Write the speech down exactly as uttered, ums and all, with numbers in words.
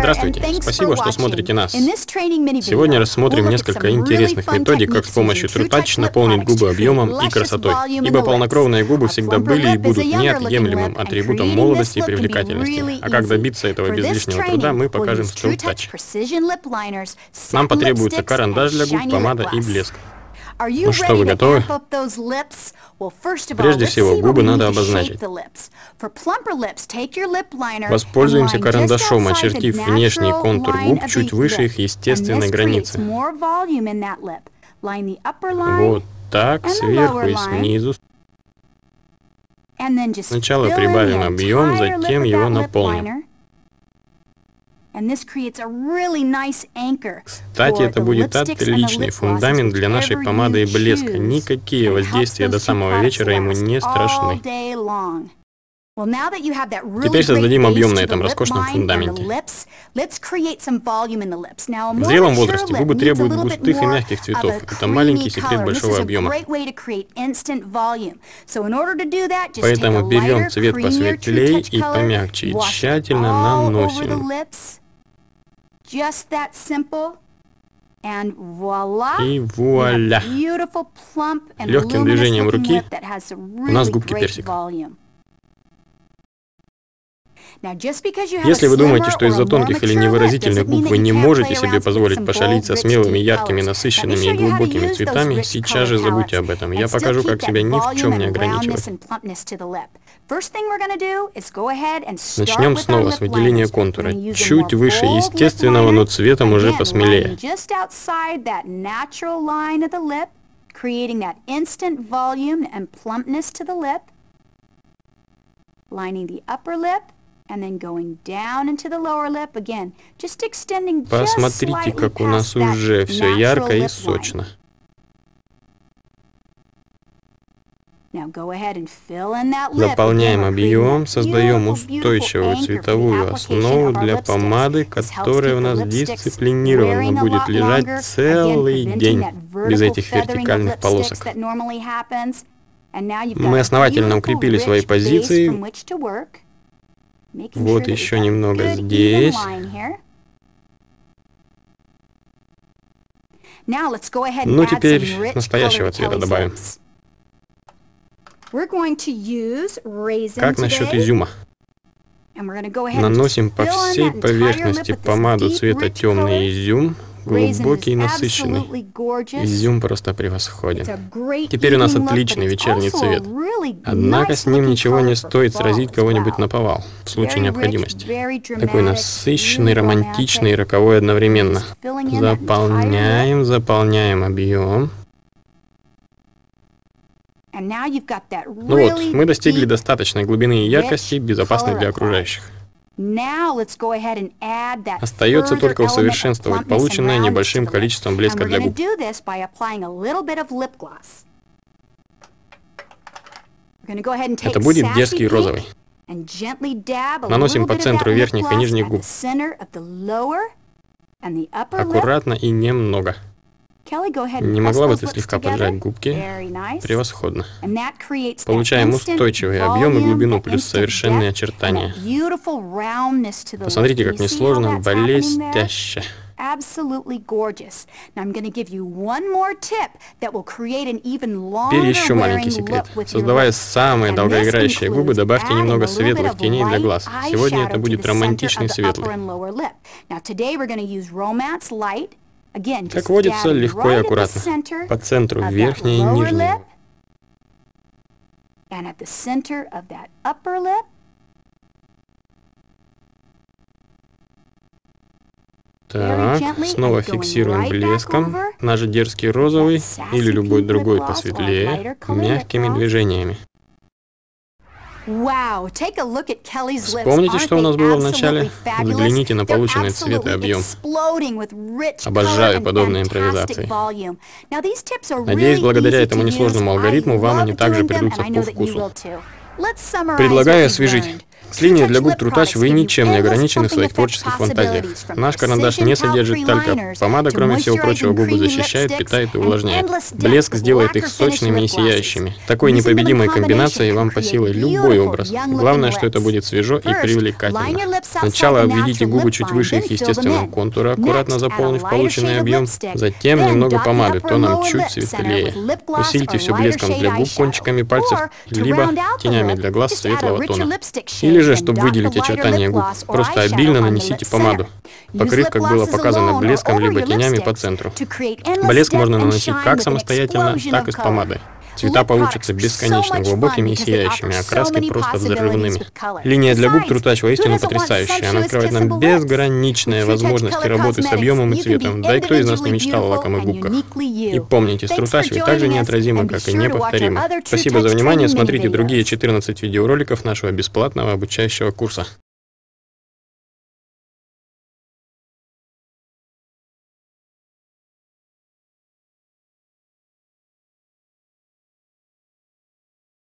Здравствуйте, спасибо, что смотрите нас. Сегодня рассмотрим несколько интересных методик, как с помощью True Touch наполнить губы объемом и красотой. Ибо полнокровные губы всегда были и будут неотъемлемым атрибутом молодости и привлекательности. А как добиться этого без лишнего труда, мы покажем с True Touch. Нам потребуется карандаш для губ, помада и блеск. Ну что, вы готовы? Прежде всего, губы надо обозначить. Воспользуемся карандашом, очертив внешний контур губ чуть выше их естественной границы. Вот так, сверху и снизу. Сначала прибавим объем, затем его наполним. Кстати, это будет отличный фундамент для нашей помады и блеска. Никакие воздействия до самого вечера ему не страшны. Теперь создадим объем на этом роскошном фундаменте. В зрелом возрасте губы требуют густых и мягких цветов. Это маленький секрет большого объема. Поэтому берем цвет посветлее и помягче и тщательно наносим. И вуаля! Легким движением руки у нас губки персика. Если вы думаете, что из-за тонких или невыразительных губ вы не можете себе позволить пошалить со смелыми, яркими, насыщенными и глубокими цветами, сейчас же забудьте об этом. Я покажу, как себя ни в чем не ограничивать. Начнем снова с выделения контура. Чуть выше естественного, но цветом уже посмелее. Посмотрите, как у нас уже все ярко и сочно. Заполняем объем, создаем устойчивую цветовую основу для помады, которая у нас дисциплинированно будет лежать целый день без этих вертикальных полосок. Мы основательно укрепили свои позиции. Вот еще немного здесь. Ну, теперь настоящего цвета добавим. Как насчет изюма? Наносим по всей поверхности помаду цвета темный изюм. Глубокий и насыщенный. Изюм просто превосходен. Теперь у нас отличный вечерний цвет. Однако с ним ничего не стоит сразить кого-нибудь наповал, в случае необходимости. Такой насыщенный, романтичный и роковой одновременно. Заполняем, заполняем объем. Ну вот, мы достигли достаточной глубины и яркости, безопасной для окружающих. Остается только усовершенствовать полученное небольшим количеством блеска для губ. Это будет дерзкий розовый. Наносим по центру верхних и нижних губ. Аккуратно и немного. Не могла бы ты слегка поджать губки? Превосходно. Получаем устойчивый объем и глубину, плюс совершенные очертания. Посмотрите, как несложно, блестяще. Теперь еще маленький секрет. Создавая самые долгоиграющие губы, добавьте немного светлых теней для глаз. Сегодня это будет романтичный светлый. Как водится, легко и аккуратно. По центру верхней и нижней. Так, снова фиксируем блеском. Наш дерзкий розовый или любой другой посветлее, мягкими движениями. Вспомните, что у нас было в начале? Взгляните на полученный цвет и объем. Обожаю подобные импровизации. Надеюсь, благодаря этому несложному алгоритму вам они также придутся по вкусу. Предлагаю освежить. С линией для губ True Touch вы ничем не ограничены в своих творческих фантазиях. Наш карандаш не содержит талька. Помада, кроме всего прочего, губы защищает, питает и увлажняет. Блеск сделает их сочными и сияющими. Такой непобедимой комбинацией вам по силе любой образ. Главное, что это будет свежо и привлекательно. Сначала обведите губы чуть выше их естественного контура, аккуратно заполнив полученный объем. Затем немного помады, тоном чуть светлее. Усильте все блеском для губ кончиками пальцев, либо тенями для глаз светлого тона. Или же, чтобы выделить очертания губ, просто обильно нанесите помаду, покрыв, как было показано, блеском либо тенями по центру. Блеск можно наносить как самостоятельно, так и с помадой. Цвета получатся бесконечно глубокими и сияющими, а краски просто взрывными. Линия для губ True Touch воистину потрясающая. Она открывает нам безграничные возможности работы с объемом и цветом. Да и кто из нас не мечтал о лакомых губках? И помните, с True Touch вы так же неотразимы, как и неповторимы. Спасибо за внимание. Смотрите другие четырнадцать видеороликов нашего бесплатного обучающего курса.